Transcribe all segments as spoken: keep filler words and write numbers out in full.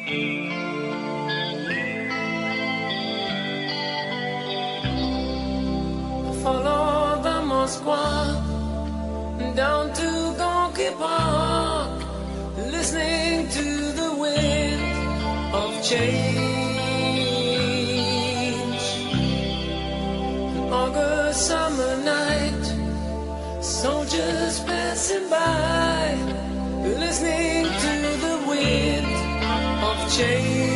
Follow the Moskva down to Gorky Park, listening to the wind of change. An August summer night, soldiers passing by, listening to the wind of change.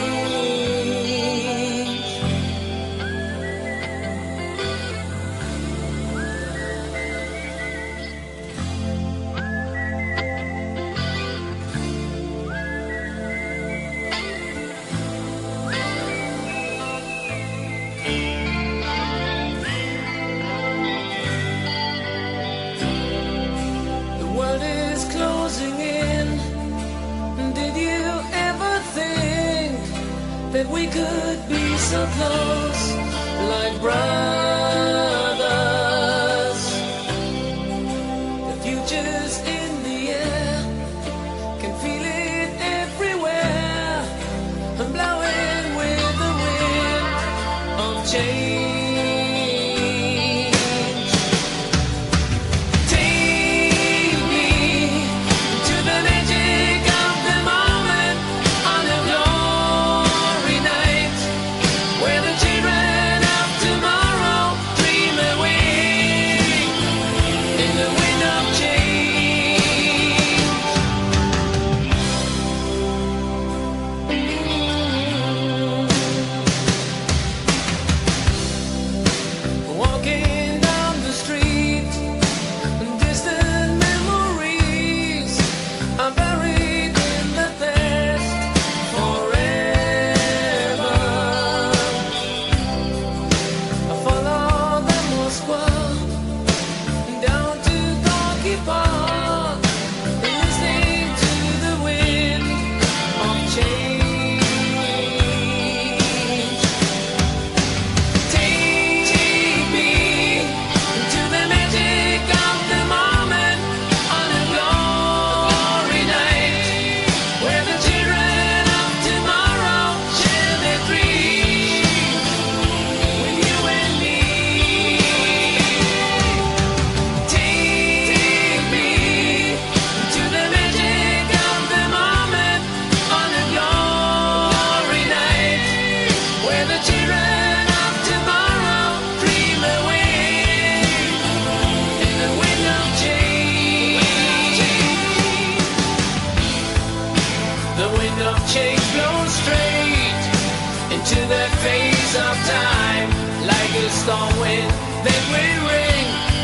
That we could be so close, like brothers. The future's in the air, can feel it everywhere. I'm blowing with the wind of change. Take me to the magic of the moment on a glory night, where the children of tomorrow dream away in the wind of change. Walking down the street, distant memories are buried in the past forever. I follow the Moskva down to Gorky Park, listening to the wind of change. Take me to the magic of the moment on a glory night, where the children of tomorrow share their dreams with you and me. Take me to the magic of the moment on a glory night, where the children of tomorrow dream away in the wind of change. The wind of change blows straight into that phase of time, like a storm wind that will ring